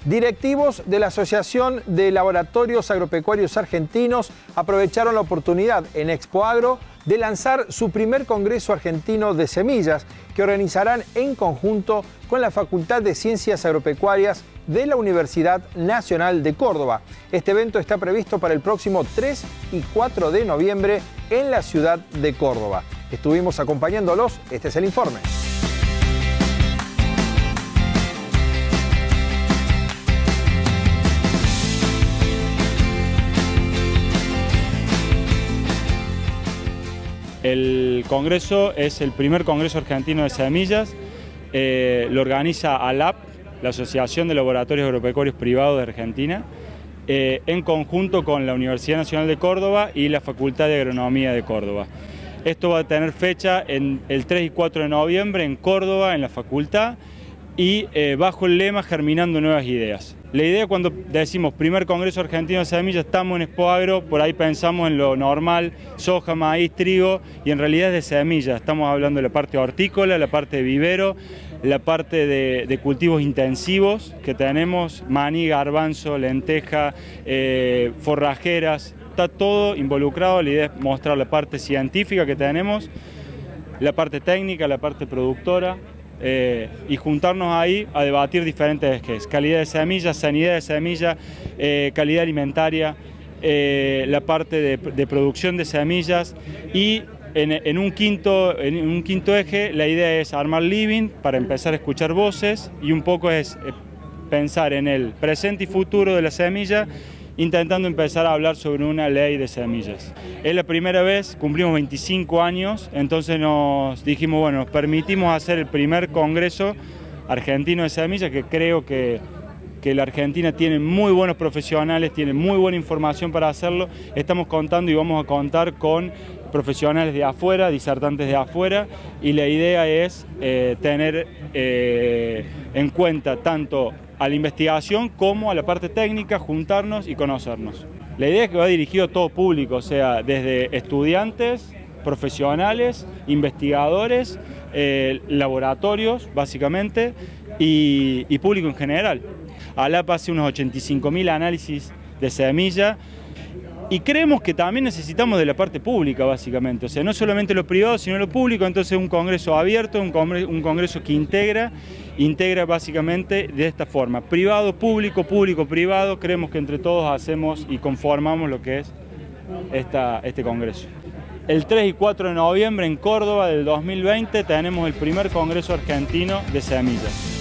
Directivos de la Asociación de Laboratorios Agropecuarios Argentinos aprovecharon la oportunidad en Expo Agro de lanzar su primer Congreso Argentino de Semillas, que organizarán en conjunto con la Facultad de Ciencias Agropecuarias de la Universidad Nacional de Córdoba. Este evento está previsto para el próximo 3 y 4 de noviembre en la ciudad de Córdoba. Estuvimos acompañándolos, este es el informe. El Congreso es el primer Congreso Argentino de Semillas, lo organiza ALAP, la Asociación de Laboratorios Agropecuarios Privados de Argentina, en conjunto con la Universidad Nacional de Córdoba y la Facultad de Agronomía de Córdoba. Esto va a tener fecha en el 3 y 4 de noviembre en Córdoba, en la facultad, y bajo el lema Germinando Nuevas Ideas. La idea, cuando decimos primer Congreso Argentino de Semillas, estamos en Expo Agro, por ahí pensamos en lo normal, soja, maíz, trigo, y en realidad es de semillas. Estamos hablando de la parte hortícola, la parte de vivero, la parte de cultivos intensivos que tenemos, maní, garbanzo, lenteja, forrajeras, está todo involucrado. La idea es mostrar la parte científica que tenemos, la parte técnica, la parte productora, y juntarnos ahí a debatir diferentes ejes: calidad de semilla, sanidad de semilla, calidad alimentaria, la parte de producción de semillas, y en un quinto eje la idea es armar living para empezar a escuchar voces, y un poco es pensar en el presente y futuro de la semilla, intentando empezar a hablar sobre una ley de semillas. Es la primera vez, cumplimos 25 años, entonces nos dijimos, bueno, nos permitimos hacer el primer Congreso Argentino de Semillas, que creo que la Argentina tiene muy buenos profesionales, tiene muy buena información para hacerlo. Estamos contando y vamos a contar con profesionales de afuera, disertantes de afuera, y la idea es tener en cuenta tanto a la investigación como a la parte técnica, juntarnos y conocernos. La idea es que va dirigido a todo público, o sea, desde estudiantes, profesionales, investigadores, laboratorios, básicamente, y público en general. ALAP hace unos 85.000 análisis de semilla, y creemos que también necesitamos de la parte pública, básicamente. O sea, no solamente lo privado, sino lo público. Entonces, un congreso abierto, un congreso que integra básicamente de esta forma: privado, público, público, privado. Creemos que entre todos hacemos y conformamos lo que es este congreso. El 3 y 4 de noviembre en Córdoba del 2020 tenemos el primer Congreso Argentino de Semillas.